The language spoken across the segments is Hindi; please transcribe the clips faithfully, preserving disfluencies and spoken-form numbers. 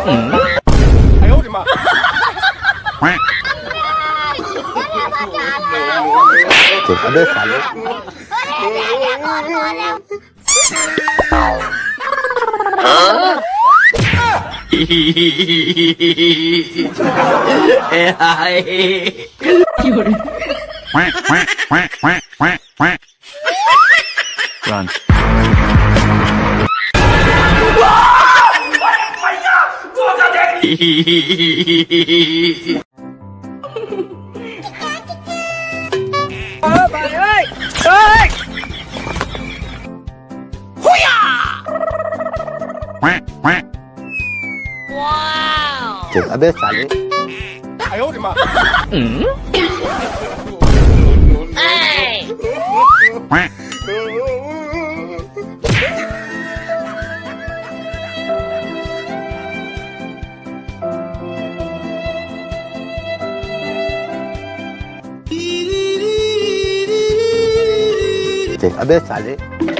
哎呦我的妈！ अबे साले Run. Ơ bạn ơi! Ơi! Trời, अबे साले 哎呦我的妈！ Trời, अबे साले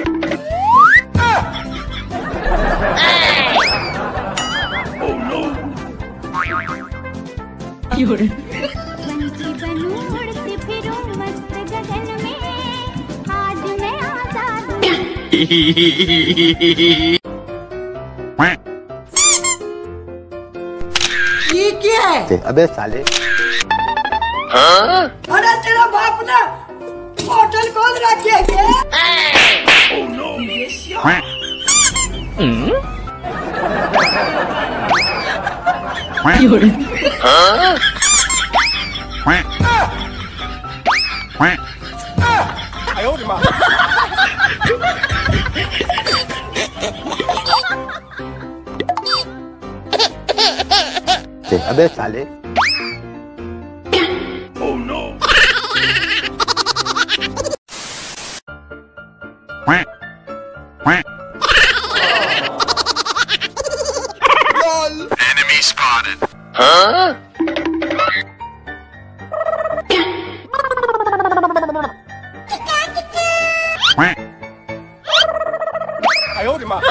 ये क्या है? Trời, अबे साले अरे तेरा बाप ना होटल खोल रखे है क्या? 哎呦我的妈！ Trời, अबे साले Oh no! Enemy spotted. Huh? 哎呦我的妈！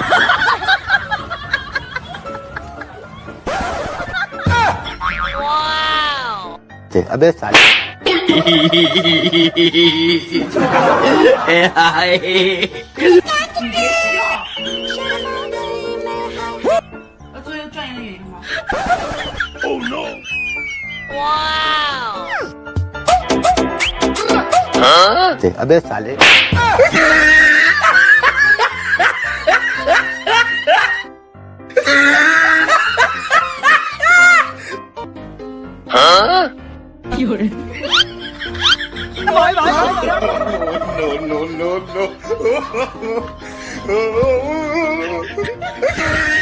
Trời, अबे साले Oh no! Trời, अबे साले Huh? No no no no no!